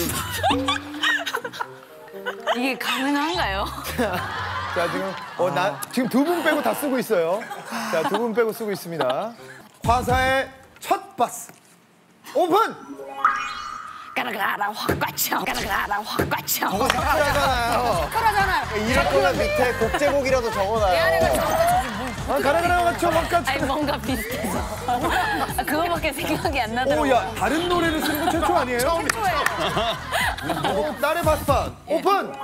이게 가능한가요? 자, 지금 두 분 빼고 다 쓰고 있어요. 자, 두 분 빼고 쓰고 있습니다. 화사의 첫 바스. 오픈! 까라가라 확 꽉쳐. 까라가라 확 꽉쳐. 저거 삭제하잖아요. 그러잖아요. 이럴 거면 밑에 곡제곡이라도 적어놔요. 내 안에가 저거까지 가라가라 맞춰, 바깥. 아니 뭔가 비슷해서. 그거밖에 생각이 안 나더라고요. 오, 야, 다른 노래를 쓰는 거 최초 아니에요? 최초예요. 딸의 바스판. 오픈!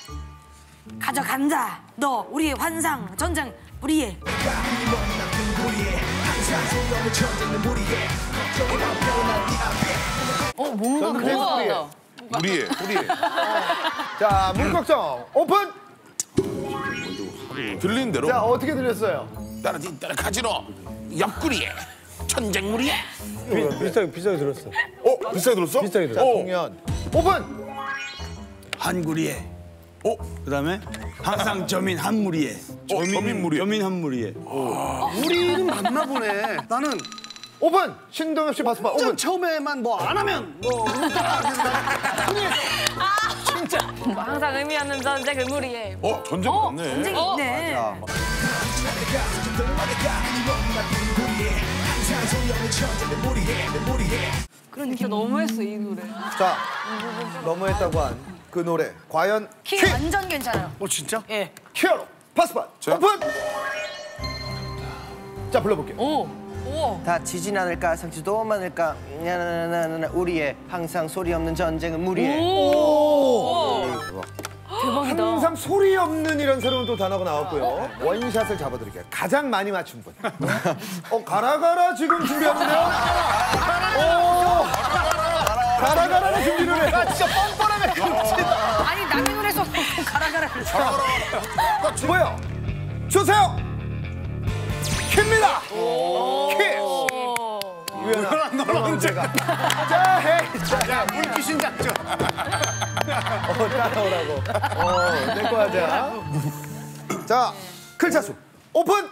가져간다. 너 우리의 환상 전쟁 우리의. 뭔가 그거. 우리의. 자, 문걱정 오픈! 들리는 대로. 자, 어떻게 들렸어요? 따라 가지로 옆구리에 천쟁무리에. 비슷하게 들었어. 비싸게 들었어? 비슷하게 들었어. 동현. 오픈! 한구리에. 그다음에 항상 저민 한무리에. 저민무리에. 저민 한무리에. 우리는 맞나 보네. 나는 오픈! 신동엽 씨 바스판 오픈! 처음에만 뭐 안 하면 뭐 진짜. 항상 의미 없는 전쟁을 무리해. 전쟁 맞네. 전쟁이 있네. 진짜 너무했어 이 노래. 자, 너무했다고 한 그 노래 과연 키 완전 괜찮아요. 진짜? 예. 키어로 바스판 오픈! 자, 불러볼게요. 다치진 않을까 상처도 많을까 나나나나나 우리의 항상 소리 없는 전쟁은 무리해. 대박이다. 항상 소리 없는 이런 새로운 또 단어가 나왔고요. 원샷을 잡아드릴게요. 가장 많이 맞춘 분. 가라가라 지금 준비하는데요? 가라가라를 준비를 해. 진짜 뻔뻔하네. 아니 남의 노래에서 가라가라를. 뭐요? 주세요. 킵니다. 킵. 유연아, 너 언제가? 자, 헤이. 야, 물귀신 작전. 따라오라고. 내거 하자. 자, 글자수 오픈.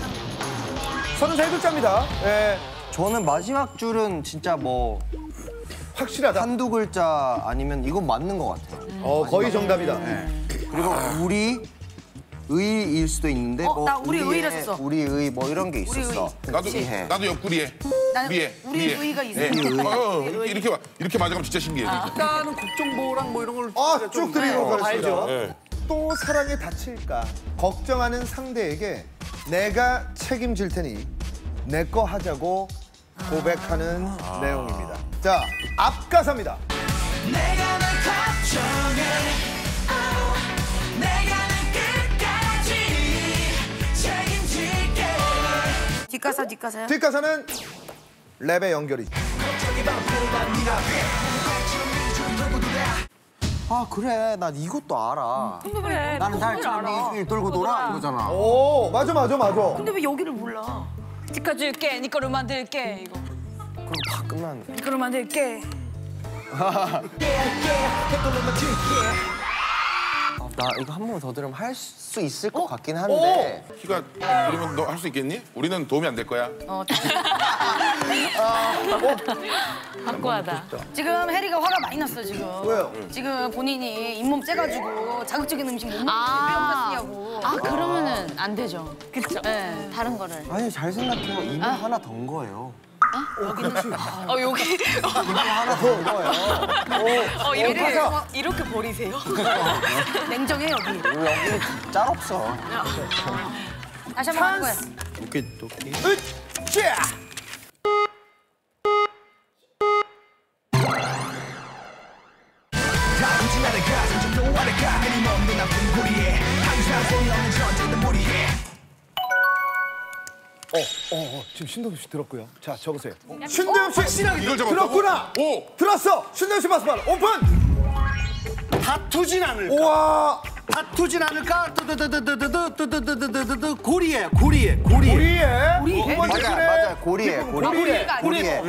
33글자입니다. 예. 저는 마지막 줄은 진짜 뭐 확실하다. 한두 글자 아니면 이건 맞는 것 같아요. 거의 정답이다. 그리고 우리 의일 수도 있는데 나 우리 의를 썼어. 우리 의 뭐 이런 게 있었어. 나도 옆구리에. 나는 우리 의가 있어요. 이렇게 맞아가면 진짜 신기해. 일단은 국정보랑 뭐 이런 걸 쭉 드리도록 하겠습니다. 네. 또 사랑에 다칠까 걱정하는 상대에게 내가 책임질 테니 내 거 하자고 고백하는 내용입니다. 자, 앞가사입니다. 내가 널 걱정해 내가 널 끝까지 책임질게. 뒷가사요? 뒷가사는 랩의 연결이. 아 그래 난 이것도 알아. 그래. 나는 달처럼 일 돌고 돌아 이거잖아. 오, 맞아. 근데 왜 여기를 몰라? 지켜줄게, 네 거로 만들게 이거. 그럼 다 끝났네. 이거로 만들게. 나 이거 한 번 더 들으면 할 수 있을 것 같긴 한데. 키가 그러면 너 할 수 있겠니? 우리는 도움이 안 될 거야. 확고하다. 지금 해리가 화가 많이 났어 지금. 왜요? 지금 본인이 잇몸 째가지고 자극적인 음식 못 먹는데 왜 엄마 쓰냐고. 그러면은 안 되죠. 그렇죠. 네, 다른 거를. 아니 잘 생각해요. 이미 하나 던 거예요. 여기. 이미 하나 던 거예요. 이렇게 버리세요? 냉정해 여기. 여기 짤 없어. 다시 한번 하는 거야. 오케이 오케이. 으쌰! 지금 신동엽 씨 들었고요. 자, 적으세요. 신동엽 씨 이걸 잡았다고? 들었구나. 들었어. 신동엽 씨 바스판 오픈. 다투진 않을까? 우와. 다투진 않을까? 고리에. 고리에. 맞아 고리에. 옆구리에.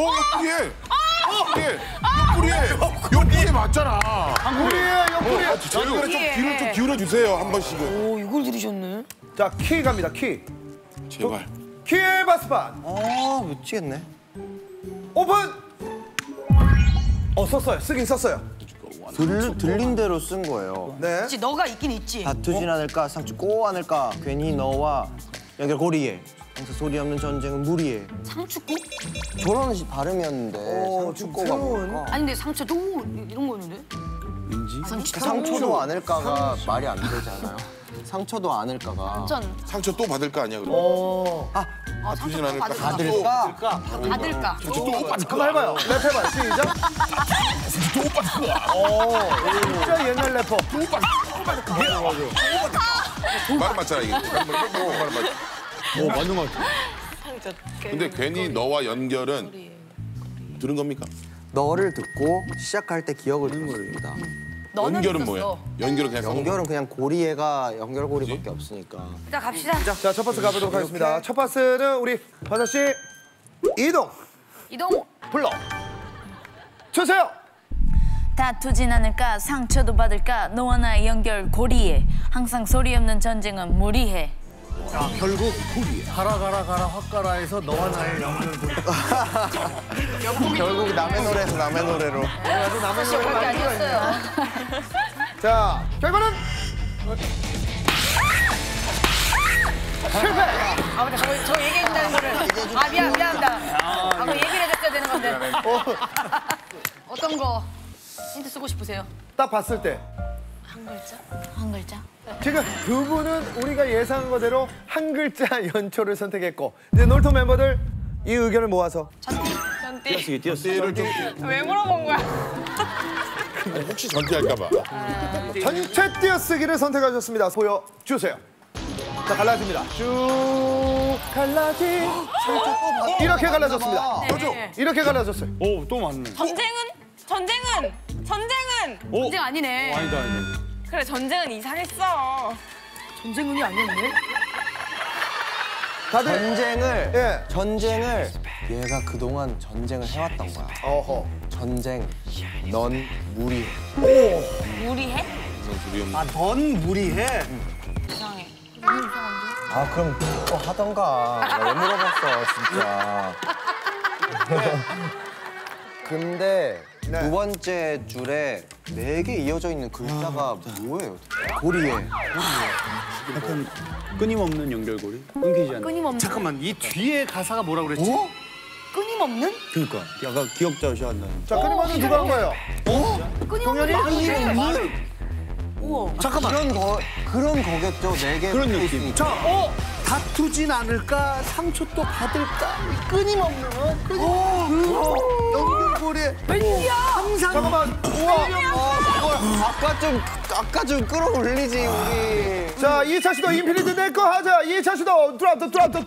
옆구리에 맞잖아. 고리에. 저희가 귀를 좀 기울여 주세요 한 번씩은. 오 이걸 들으셨네. 자, 키 갑니다. 키. 제발. 키의 바스판 못 치겠네. 오픈. 썼어요. 쓰긴 썼어요. 들린 대로 쓴 거예요. 네. 그렇지, 너가 있긴 있지. 다투진 않을까 상처 꼭 않을까 괜히 너와 연결고리에 항상 소리 없는 전쟁은 무리해. 상추국? 저런 발음이었는데 상추고가 뭘까? 아니 근데 상처도 이런 거였는데? 상처도 않을까가 말이 안 되잖아요. 상처도 않을까가. 완전. 상처 또 받을까 아니야 그럼? 상처 않을까? 받을까? 받을까? 한번 해봐요. 랩 해봐요. 시작. 진짜 옛날 래퍼. 말 맞잖아 이게. 말 맞. 맞는 것 같아. 근데 괜히 너와 연결은 들은 겁니까? 너를 듣고 시작할 때 기억을 듣습니다. 너는 연결은 있었어. 뭐야? 연결은 그냥 써놓은 연결은 그냥 고리애가 연결고리밖에 없으니까. 일단 갑시다. 자, 첫 파스 가보도록 하겠습니다. 첫 파스는 우리 화사 씨 이동 이동. 불러 주세요. 다투진 않을까 상처도 받을까 너와 나의 연결 고리에 항상 소리 없는 전쟁은 무리해. 결국 가라 헛가라에서 너와 나의 연결고리. 결국 남의 노래에서 남의 노래로. 사실 그게 아니었어요. 자, 결과는 실패. 아 맞다, 저 얘기해준다는 거를. 아 미안합니다. 그거 얘기를 해줬어야 되는 건데. 어떤 거 힌트 쓰고 싶으세요? 딱 봤을 때 한 글자? 지금 두 분은 우리가 예상한 거대로 한 글자 연초를 선택했고 이제 놀토 멤버들 이 의견을 모아서 띠를 좀 왜 물어본 거야? 혹시 전티할까봐. 전체 띄어쓰기를 선택하셨습니다. 보여주세요. 자, 갈라집니다. 쭉 갈라진 이렇게 갈라졌습니다. 이렇게 갈라졌어요. 오, 또 맞네. 전쟁은 전쟁 아니네. 아니다. 그래 전쟁은 이상했어. 전쟁운이 아니었네. 다들 전쟁을 얘가 그동안 전쟁을 해왔던 거야. 어허. 전쟁, 넌 무리해. 무리해? 넌 무리해. 이상해. 아 그럼 또 하던가. 왜 물어봤어 진짜. 근데 네. 두 번째 줄에 4개 이어져 있는 글자가 뭐예요? 고리에. 약간 끊임없는 연결고리? 끊기지 않는. 끊임없는. 잠깐만 이 뒤에 가사가 뭐라 그랬지? 끊임없는? 그러니까 약간 기억자시 한다는. 자, 끊임없는 누가 한 거예요? 끊임없는. 우와. 잠깐만. 그런 거겠죠. 4개. 그런 느낌. 자, 다투진 않을까 상처 또 받을까 끊임없는 연결고리에 항상 잠깐만. 우와. 아까 좀 끌어올리지 우리. 자, 이차 시도 인피니트 내 거 하자. 이차 시도 드랍더.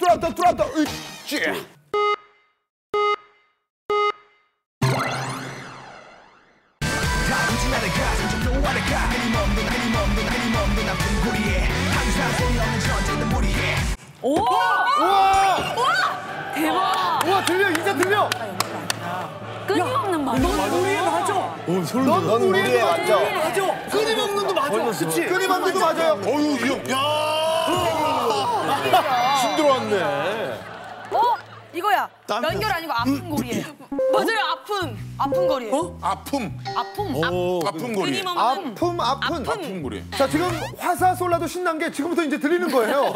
으쌰. 우와! 대박. 우와, 들려. 이제 들려. 끊임없는 말. 넌 우리의 맞죠? 맞아 끊임없는도 맞아 그치? 끊임없는도 맞아요. 어유 이 형. 야. 힘들어왔네. 이거야. 연결 아니고 아픈 고리에. 맞아요. 아픈 거리에. 아픔. 아픈 고리. 아픈 고리. 자, 지금 화사 솔라도 신난 게 지금부터 이제 들리는 거예요.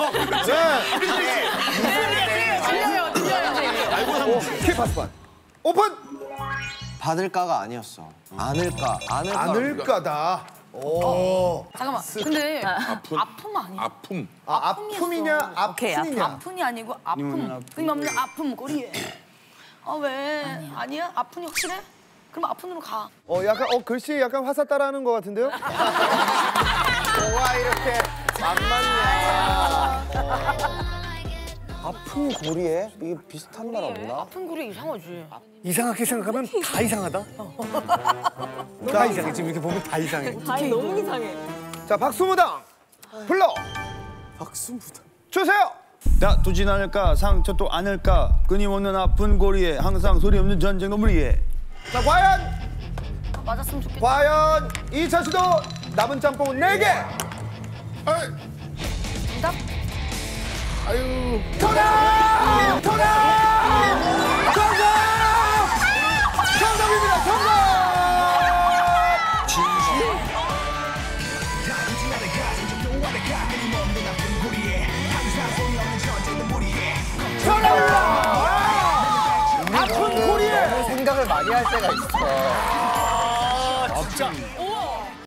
들려요. 키파스판 오픈. 받을까가 아니었어. 않을까. 않을까다. 오. 잠깐만. 근데 아픔 아니야? 아픔. 아픔이냐 아픈이냐. 아픈이 아니고 아픔. 끊임없는 아픔 고리에. 왜? 아니야? 아픈이 확실해? 그럼 아픈으로 가. 약간 글씨 약간 화사 따라하는 것 같은데요? 뭐가 이렇게 안 맞냐. 아픈 고리에? 이게 비슷한 말 없나? 아픈 고리 이상하지. 이상하게 생각하면 다 이상하다 다 이상해 지금 이렇게 보면 다 이상해 아니 너무 이상해. 자, 박수무당 불러 박수무당. 주세요. 다투진 않을까 상처 또 않을까 끊임없는 아픈 고리에 항상 소리 없는 전쟁 무리해. 자, 과연 맞았으면 좋겠다. 과연 이차 시도 남은 짬뽕은 4개. 정답? 아유. 정답입니다. 정답. 때가 있어. 진짜. 오